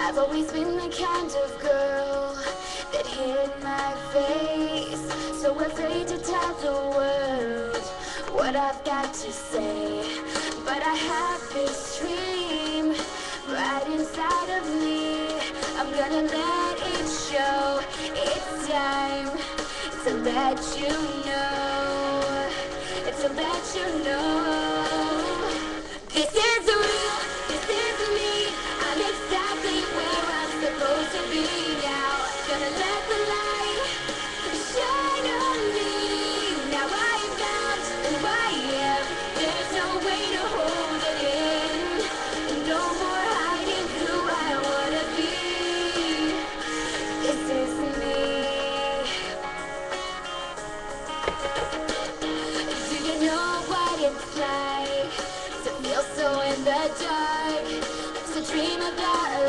I've always been the kind of girl that hid my face, so afraid to tell the world what I've got to say. But I have this dream right inside of me. I'm gonna let it show. It's time to let you know. To let you know. This is real, this is me. I'm exactly where I'm supposed to be now. Gonna let the light shine on me. Now I am found who I am. There's no way to hold it in. No more hiding who I wanna be. This is me. Do you know what it's like to feel so in the dark? To dream about